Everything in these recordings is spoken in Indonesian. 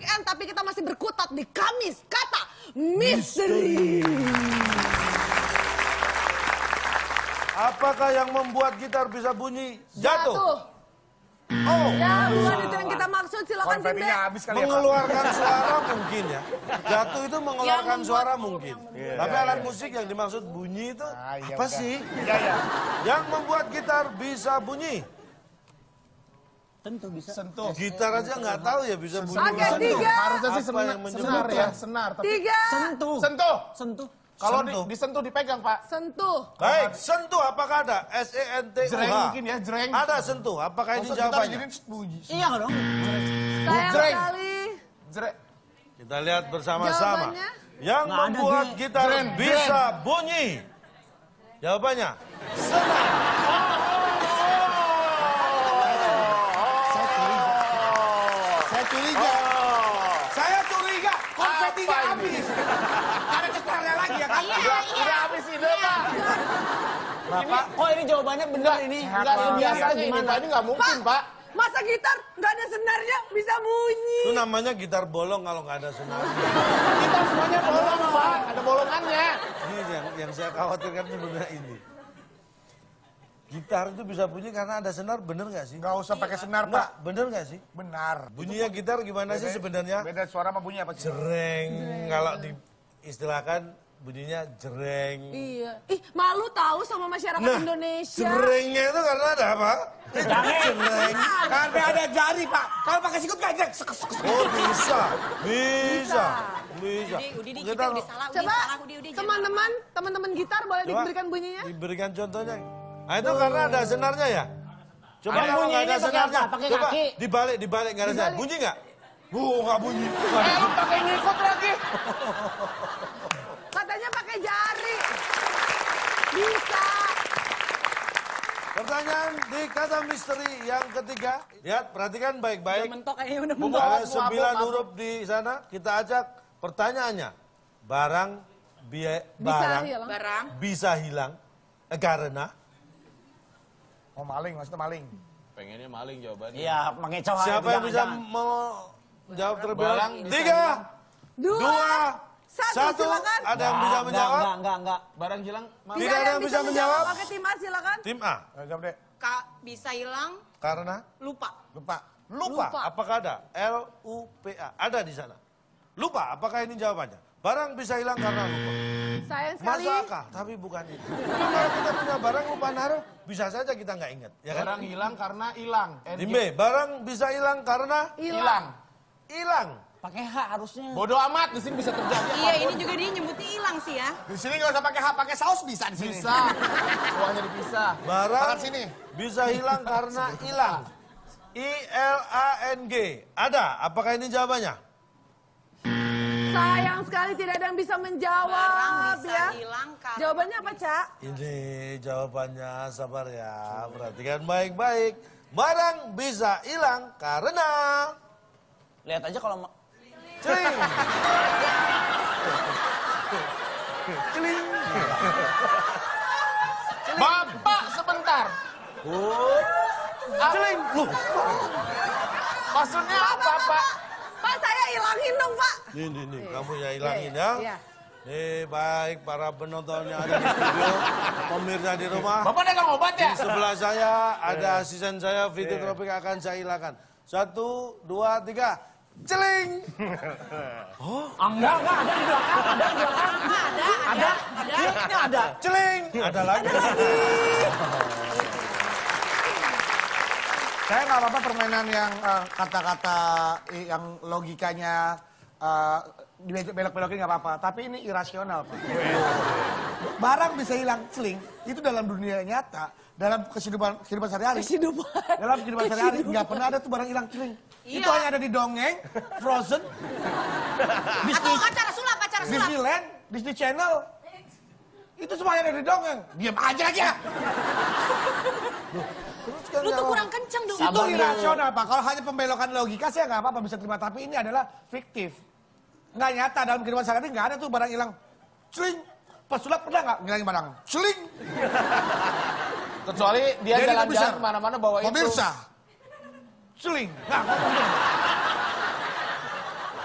weekend, tapi kita masih berkutat di Kamis Kata Misteri. Apakah yang membuat gitar bisa bunyi jatuh? Oh, ya bukan itu yang kita maksud, silakan Binde. Mengeluarkan suara mungkin ya. Jatuh itu mengeluarkan suara mungkin. Tapi alat musik yang dimaksud bunyi itu apa sih? Yang membuat gitar bisa bunyi? Tentu bisa. Sentuh. Gitar aja nggak tahu ya bisa bunyi. Oke, 3. Harusnya sih Apa yang senar ya, senar. 3. Sentuh. Sentuh. Sentuh. Kalau disentuh dipegang, Pak. Sentuh. Baik, sentuh apakah ada? S-E-N-T-U-H. Jreng mungkin ya, jreng. Ada sentuh, apakah ini jawabannya? Iya dong. Sayang Jreng. sekali. Jreng. Kita lihat bersama-sama. Jawabannya? Yang Nggak ada, membuat Dre. gitar Jreng, bisa bunyi. Jawabannya, senar. Saya curiga. Saya curiga, konfetinya Apa ini? habis. Ada cetarnya lagi ya kan? Udah habis ide, Pak. Bapak, oh ini jawabannya benar ini. Enggak biasanya ini, Pak. Ini nggak mungkin, Pak. Masa gitar nggak ada senarnya bisa bunyi? Itu namanya gitar bolong kalau nggak ada senar. Kita semuanya bolong, Pak. Ada bolongannya. Ini yang saya khawatirkan sebenarnya ini. Gitar itu bisa bunyi karena ada senar, bener nggak sih? Nggak usah pakai senar, Nggak, Pak. bener nggak sih? Benar. Bunyinya gitar gimana sih sebenarnya? Beda suara sama bunyi apa sih? Jreng. Kalau diistilahkan bunyinya jreng. Iya. Ih, malu tahu sama masyarakat Indonesia. Jrengnya itu karena ada apa? Jreng. Karena ada jari, Pak. Kalau pakai sikut nggak jreng. Oh bisa. Bisa. Udi, Kita kita udah salah, Coba Udi, teman-teman gitar boleh diberikan bunyinya? diberikan contohnya. Nah itu karena ada senarnya ya? Coba Ada kalau nggak ada bunyinya pakai senarnya, apa? Pakai coba kaki? dibalik nggak ada senar. Bunyi nggak? Nggak bunyi. Pakai ngikut lagi. Katanya pakai jari. Bisa. Pertanyaan di kata misteri yang ketiga. Lihat, perhatikan baik-baik. mentok kayaknya udah mentok. Ada 9 huruf di sana. Kita ajak pertanyaannya. Barang Hilang. Barang. bisa hilang karena Oh, maling, maksudnya maling. Pengennya maling jawabannya. Iya, mengecoh. siapa yang bisa menjawab terlebih Barang dahulu? bisa 3, Dua. 2, 1. Silakan. Ada yang bisa menjawab? Enggak. Barang hilang maling. Tidak ada yang bisa menjawab? Oke, tim A silakan. Tim A. Jawab deh. Bisa hilang, Karena lupa. Lupa. lupa. Apakah ada? L-U-P-A. Ada di sana. Lupa. Apakah ini jawabannya? Barang bisa hilang karena lupa. Sayang sekali. Masuk akal, tapi bukan itu. Kalau kita punya barang lupa naruh, bisa saja kita nggak ingat. Ya kan? Barang hilang karena hilang. Tim B, barang bisa hilang karena Hilang. hilang. Pakai H harusnya. Bodoh amat, di sini bisa terjadi Iya, apapun. ini juga dia nyebutnya hilang sih ya. Di sini nggak usah pakai H, pakai saus bisa di sini. Bisa. Uangnya dipisah. Barang Makan sini. bisa hilang karena hilang. I-L-A-N-G. Ada, apakah ini jawabannya? Sayang sekali tidak ada yang bisa menjawab Barang bisa ya. hilang karena... Jawabannya apa, Cak? Ini jawabannya, sabar ya. Perhatikan baik-baik. Barang bisa hilang karena... Lihat aja kalau Celing. Celing. Bapak sebentar. Oh. Celing. Loh. Maksudnya apa, Pak? Pak, saya hilangin dong, Pak. Nih, kamu ya hilangin ya. Iya. Nih, baik para penonton yang ada di studio, pemirsa di rumah. Bapak dagang obat ya? Di sebelah saya ada asisten saya, Vito Tropik akan saya hilangkan. 1, 2, 3. Celing. enggak ada di belakang, ada di belakang. Ada. Ini ada. Celing. Ada lagi. Saya nggak apa-apa permainan yang kata-kata yang logikanya dibelok-belokin nggak apa-apa. Tapi ini irasional, Pak. Barang bisa hilang celing, itu dalam dunia nyata, dalam kehidupan sehari-hari. Dalam kehidupan sehari-hari nggak pernah ada tuh barang hilang celing. Iya. Itu hanya ada di dongeng, Frozen, Atau acara sulap. Disneyland, Disney Channel. Itu semuanya ada di dongeng. Diam aja lagi ya. Lu tuh kurang kenceng dong. Itu irasional, Pak. Kalau hanya pembelokan logika saya nggak apa-apa bisa terima. Tapi ini adalah fiktif. Nggak nyata dalam kehidupan sehari-hari nggak ada tuh barang hilang. Celing. Pesulap pernah nggak ngilangin barang? Celing. Kecuali dia Jadi jalan-jalan besar. kemana-mana bawa itu. Pemirsa. Celing. Nah,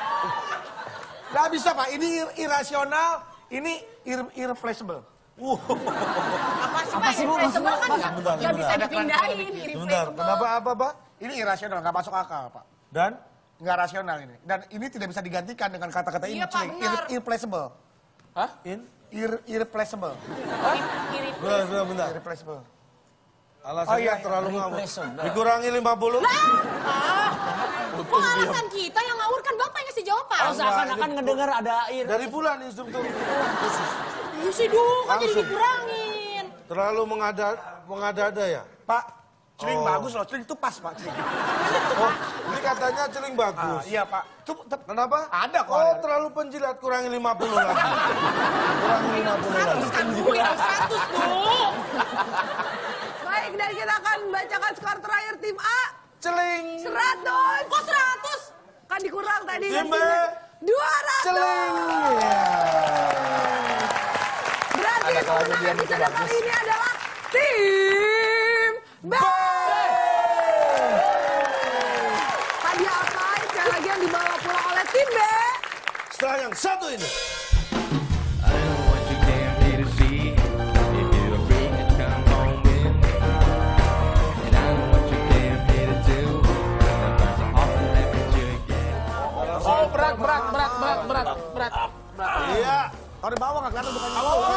Nggak bisa Pak, ini irasional, ini irreplaceable. Apa sih Pak? Irreplaceable kan nggak bisa dipindahin. Bentar, Irreplaceable. kenapa apa, Pak? Ini irasional, nggak masuk akal Pak. Dan? Nggak rasional ini. Dan ini tidak bisa digantikan dengan kata-kata ini, Iya, Pak, Cling. benar. Irreplaceable. Hah? Irreplaceable. Bentar. Irreplaceable. Alasannya terlalu ngawur. Dikurangi 50. Kok alasan kita yang ngawur kan Bapak yang ngasih jawaban? Oh, seakan-akan ngedengar ada air. Dari bulan instruktur khusus. Iya sih dong, kan jadi Langsung. dikurangin. Terlalu mengada-ada ya? Pak, Cling bagus loh, Cling itu pas Pak, Cling. Oh, ini katanya celing bagus. Iya Pak. Kenapa? Ada kok. Oh, terlalu penjilat, kurangi 50 lagi. Kurangi 50 lagi. Kan gue yang 100 tuh. Baik, dan kita akan bacakan skor terakhir tim A. Celing. 100. Kok 100? Kan dikurang tadi. Tim B. 200. Celing. Berarti pemenang episode kali ini adalah tim B. Hadiah apa sekali lagi yang dibawa pulang oleh tim B? Setelah yang satu ini. I know what you came here to see. If you're free to come home with me. And I know what you came here to do. The birds are often left at you again. Oh, berat. Iya. Kalau di bawah nggak kelihatan bukan di bawah.